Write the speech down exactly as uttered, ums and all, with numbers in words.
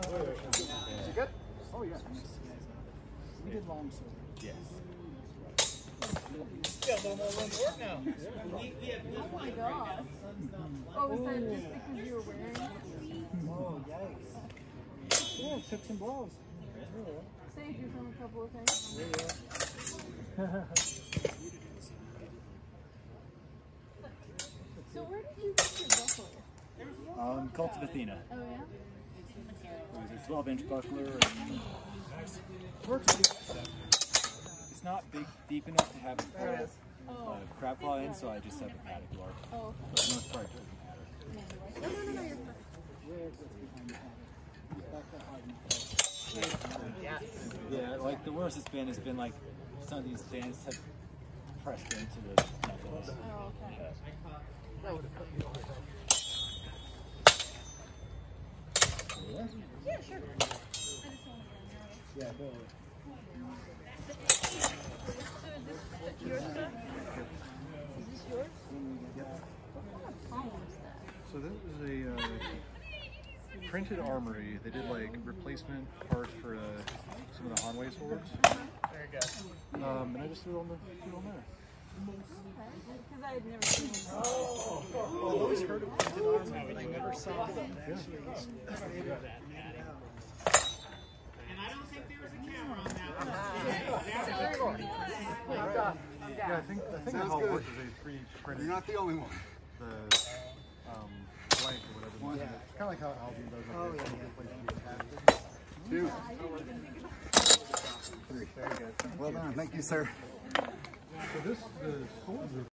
it good? Oh, yeah. We did long sword. Yes. Got a little more room to work now. Oh my gosh. Oh, was that just because you were wearing it? Oh, yikes. Yeah, it took some blows. Saved you from a couple of things. Yeah. So where did you get your buckler? Um, Cult of Athena. Oh yeah? It was a twelve inch buckler. And works pretty good. It's not big, deep enough to have There it is. a uh, crab claw in, so I just have a paddock guard. Oh, For the most part, it doesn't matter. no, no, no, no, you're fine. Where it's behind the pattern. Back to hiding. Yeah, like the worst it's been has been like some of these stands have pressed into the knuckles. Oh, okay. That would have cut me off. Yeah. Yeah, sure. I just want to Yeah, totally. So is this your stuff? Is this yours? What column is that? So that was a uh, printed armory. They did like replacement parts for uh, some of the Hanwei swords. There you go. Um, and I just threw it on, the, threw it on there. Okay. Because I had never seen it. Oh, I've always heard of printed armor, but I never saw them actually. And I don't think there was a camera on that one. Yeah, I think I think Sounds how it good. works is they three D printed You're not the only one. the um, blank or whatever. Yeah. It's kind of like how Albion does. Oh, like, yeah, the yeah. place Two. Three. Very good. Well done. Thank you, sir. So this the swords are